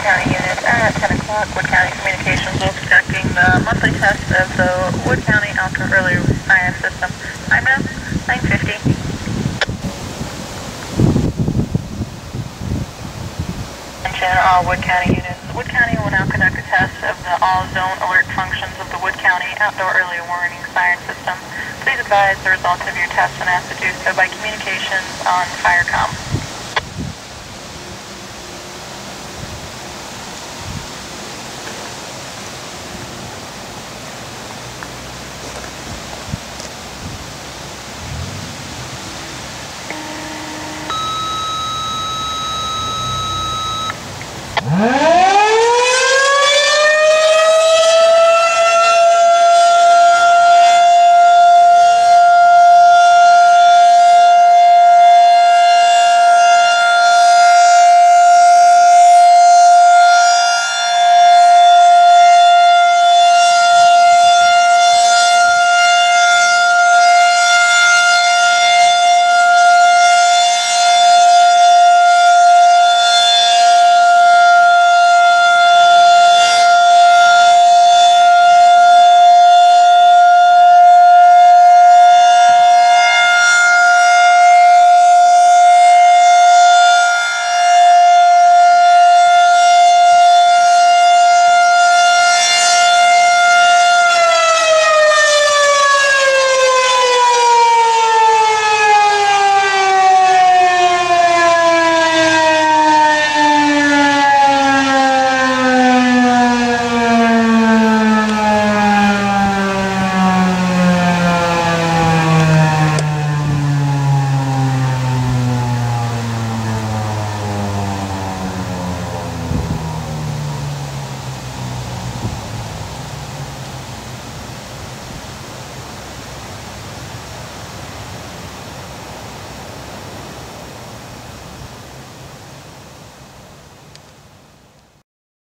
County unit at 10 o'clock. Wood County Communications will be conducting the monthly test of the Wood County Outdoor Early Fire System. I'm now 950. Attention all Wood County units. Wood County will now conduct a test of the all zone alert functions of the Wood County Outdoor Early Warning Siren System. Please advise the results of your test and ask to do so by communications on FireCom.